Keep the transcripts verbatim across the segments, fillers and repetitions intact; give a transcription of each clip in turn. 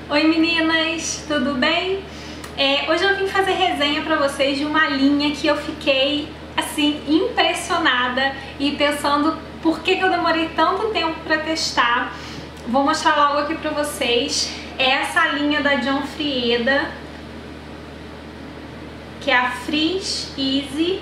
Oi meninas, tudo bem? É, hoje eu vim fazer resenha pra vocês de uma linha que eu fiquei assim impressionada e pensando por que que eu demorei tanto tempo pra testar. Vou mostrar logo aqui pra vocês. É essa linha da John Frieda, que é a Freeze Easy.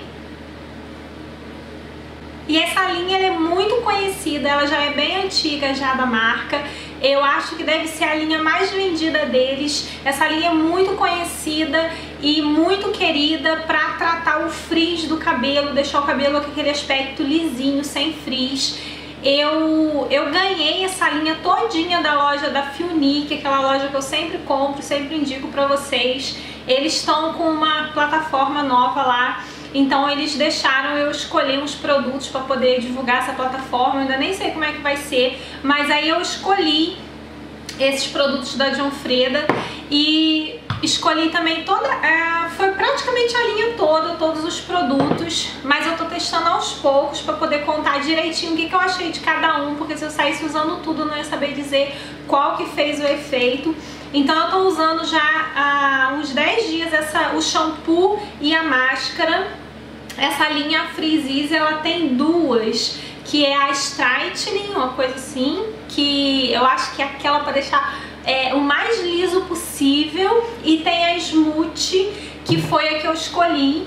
E essa linha ela é muito conhecida, ela já é bem antiga já da marca. Eu acho que deve ser a linha mais vendida deles. Essa linha é muito conhecida e muito querida para tratar o frizz do cabelo, deixar o cabelo com aquele aspecto lisinho, sem frizz. Eu, eu ganhei essa linha todinha da loja da Fionic, aquela loja que eu sempre compro, sempre indico para vocês. Eles estão com uma plataforma nova lá. Então eles deixaram eu escolher uns produtos para poder divulgar essa plataforma. Eu ainda nem sei como é que vai ser, mas aí eu escolhi esses produtos da John Frieda e escolhi também toda, é, foi praticamente a linha toda, todos os produtos, mas eu tô testando aos poucos para poder contar direitinho o que, que eu achei de cada um, porque se eu saísse usando tudo eu não ia saber dizer qual que fez o efeito. Então eu tô usando já há uns dez dias essa, o shampoo e a máscara. Essa linha Freeze Easy, ela tem duas, que é a Straightening, uma coisa assim, que eu acho que é aquela para deixar é, o mais liso possível, e tem a Smooth, que foi a que eu escolhi.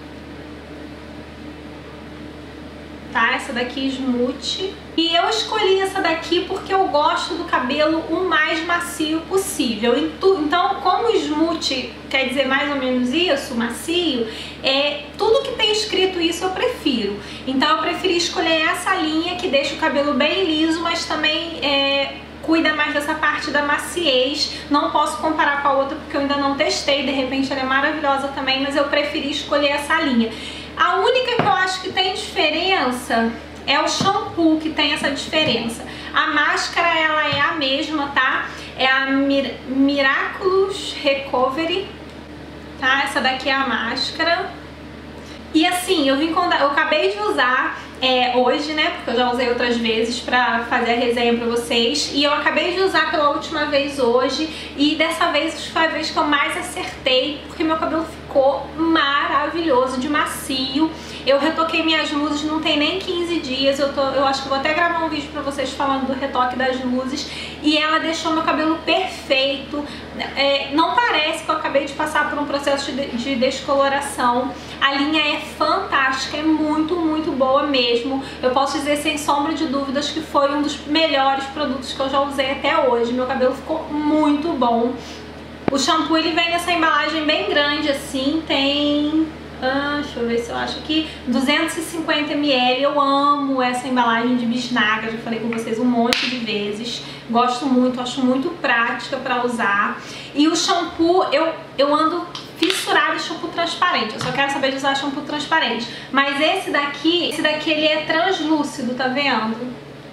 Tá? Essa daqui, Smooth. E eu escolhi essa daqui porque eu gosto do cabelo o mais macio possível. Então, como o Smooth quer dizer mais ou menos isso, macio, é, tudo que tem escrito isso eu prefiro. Então eu preferi escolher essa linha que deixa o cabelo bem liso, mas também é, cuida mais dessa parte da maciez. Não posso comparar com a outra porque eu ainda não testei, de repente ela é maravilhosa também, mas eu preferi escolher essa linha. A única que eu acho que tem diferença é o shampoo, que tem essa diferença. A máscara ela é a mesma, tá? É a Mir Miraculous Recovery, tá? Essa daqui é a máscara. E assim, eu vim contar, eu acabei de usar é, hoje, né? Porque eu já usei outras vezes pra fazer a resenha pra vocês. E eu acabei de usar pela última vez hoje. E dessa vez foi a vez que eu mais acertei, porque meu cabelo ficou maravilhoso, de macio. Eu retoquei minhas luzes, não tem nem quinze dias. Eu, tô, eu acho que vou até gravar um vídeo pra vocês falando do retoque das luzes. E ela deixou meu cabelo perfeito. É, não parece que eu acabei de passar por um processo de, de descoloração. A linha é fantástica, é muito, muito boa mesmo. Eu posso dizer sem sombra de dúvidas que foi um dos melhores produtos que eu já usei até hoje. Meu cabelo ficou muito bom. O shampoo ele vem nessa embalagem bem grande assim, tem... Ah, deixa eu ver se eu acho aqui, duzentos e cinquenta mililitros. Eu amo essa embalagem de bisnaga, já falei com vocês um monte de vezes. Gosto muito, acho muito prática pra usar. E o shampoo, eu, eu ando fissurada em shampoo transparente. Eu só quero saber de usar shampoo transparente. Mas esse daqui, esse daqui ele é translúcido, tá vendo?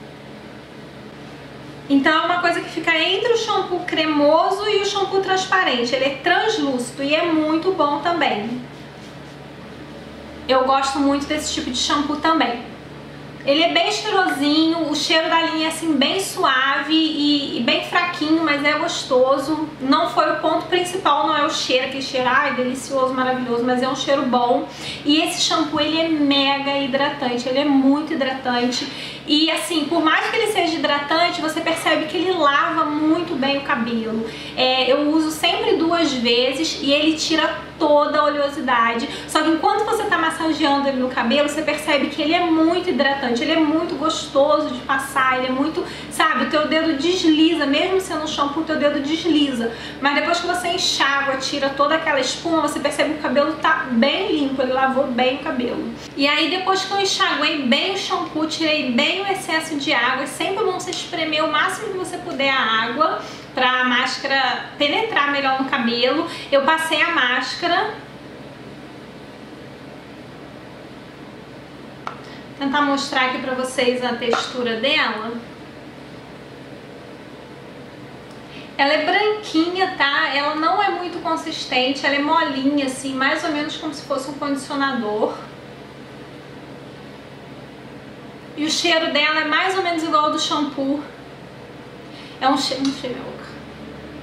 Então é uma coisa que fica entre o shampoo cremoso e o shampoo transparente. Ele é translúcido e é muito bom também. Eu gosto muito desse tipo de shampoo também. Ele é bem cheirosinho, o cheiro da linha é assim bem suave e, e bem fraquinho, mas é gostoso. Não foi o ponto principal, não é o cheiro, aquele cheiro, ai, delicioso, maravilhoso, mas é um cheiro bom. E esse shampoo, ele é mega hidratante, ele é muito hidratante. E assim, por mais que ele seja hidratante, você percebe que ele lava muito bem o cabelo. É, eu uso sempre duas vezes e ele tira toda a oleosidade. Só que enquanto você tá massageando ele no cabelo, você percebe que ele é muito hidratante, ele é muito gostoso de passar, ele é muito, sabe, o teu dedo desliza, mesmo sendo um shampoo, o teu dedo desliza. Mas depois que você enxágua, tira toda aquela espuma, você percebe que o cabelo tá bem limpo, ele lavou bem o cabelo. E aí depois que eu enxaguei bem o shampoo, tirei bem o excesso de água, é sempre bom você espremer o máximo que você puder a água pra máscara penetrar melhor no cabelo. Eu passei a máscara. Vou tentar mostrar aqui pra vocês a textura dela. Ela é branquinha, tá? Ela não é muito consistente, ela é molinha assim, mais ou menos como se fosse um condicionador. E o cheiro dela é mais ou menos igual ao do shampoo. É um cheiro... Um cheiro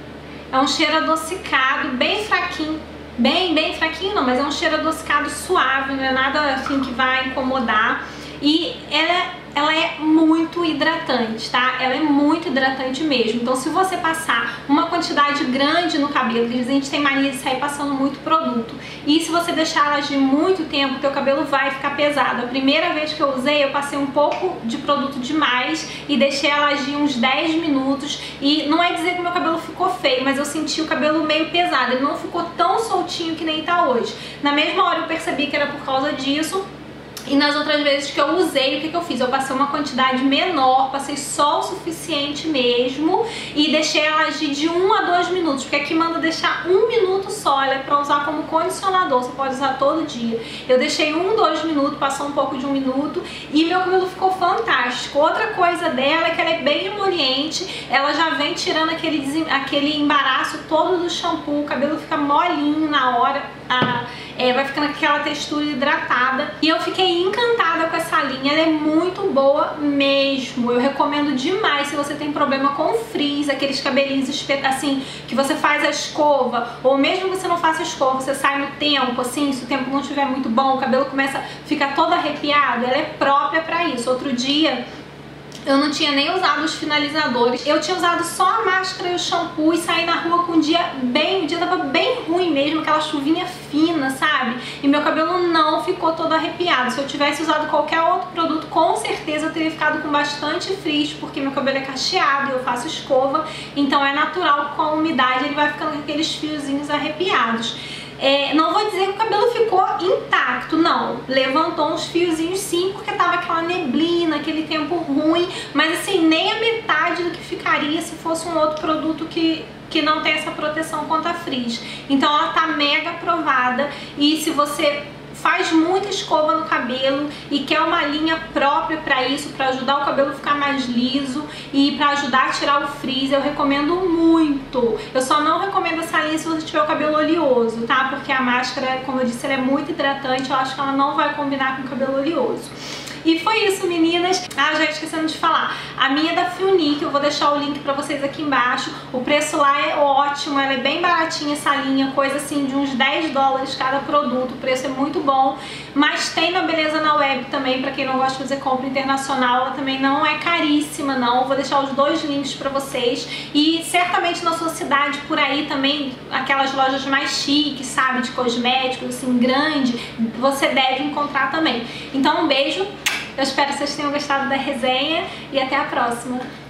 É um cheiro adocicado, bem fraquinho. Bem, bem fraquinho não, mas é um cheiro adocicado suave, não é nada assim que vai incomodar. E ela, ela é muito hidratante, tá? Ela é muito hidratante mesmo. Então se você passar uma quantidade grande no cabelo, que a gente tem mania de sair passando muito produto, e se você deixar ela agir muito tempo, teu cabelo vai ficar pesado. A primeira vez que eu usei, eu passei um pouco de produto demais e deixei ela agir uns dez minutos. E não é dizer que meu cabelo ficou feio, mas eu senti o cabelo meio pesado. Ele não ficou tão soltinho que nem tá hoje. Na mesma hora eu percebi que era por causa disso. E nas outras vezes que eu usei, o que, que eu fiz? Eu passei uma quantidade menor, passei só o suficiente mesmo e deixei ela agir de um a dois minutos, porque aqui manda deixar um minuto só, ela é pra usar como condicionador, você pode usar todo dia. Eu deixei um, dois minutos, passou um pouco de um minuto e meu cabelo ficou fantástico. Outra coisa dela é que ela é bem emoliente, ela já vem tirando aquele, aquele embaraço todo do shampoo, o cabelo fica molinho na hora, a, é, vai ficando aquela textura hidratada. E eu fiquei encantada com essa linha, ela é muito boa mesmo. Eu recomendo demais se você tem problema com frizz, aqueles cabelinhos assim, que você faz a escova, ou mesmo que você não faça escova, você sai no tempo, assim, se o tempo não estiver muito bom, o cabelo começa a ficar todo arrepiado, ela é própria pra isso. Outro dia eu não tinha nem usado os finalizadores, eu tinha usado só a máscara e o shampoo e saí na rua com um dia bem, o dia tava bem ruim mesmo, aquela chuvinha fina, sabe? E meu cabelo não ficou todo arrepiado. Se eu tivesse usado qualquer outro produto, com certeza eu teria ficado com bastante frizz, porque meu cabelo é cacheado e eu faço escova, então é natural que com a umidade ele vai ficando com aqueles fiozinhos arrepiados. É, não vou dizer que o cabelo ficou intacto, não. Levantou uns fiozinhos sim, porque tava aquela neblina, aquele tempo ruim, mas assim, nem a metade do que ficaria se fosse um outro produto que, que não tem essa proteção contra frizz. Então ela tá mega aprovada e se você faz muita escova no cabelo e quer uma linha própria para isso, para ajudar o cabelo a ficar mais liso e para ajudar a tirar o frizz, eu recomendo muito. Eu só não recomendo essa linha se você tiver o cabelo oleoso, tá? Porque a máscara, como eu disse, ela é muito hidratante, eu acho que ela não vai combinar com o cabelo oleoso. E foi isso, meninas. Ah, já esquecendo de falar. A minha é da Fionic, eu vou deixar o link pra vocês aqui embaixo. O preço lá é ótimo, ela é bem baratinha essa linha, coisa assim de uns dez dólares cada produto. O preço é muito bom. Mas tem na Beleza na Web também, pra quem não gosta de fazer compra internacional. Ela também não é caríssima, não. Eu vou deixar os dois links pra vocês. E certamente na sua cidade, por aí também, aquelas lojas mais chiques, sabe? De cosméticos, assim, grande, você deve encontrar também. Então um beijo. Eu espero que vocês tenham gostado da resenha e até a próxima.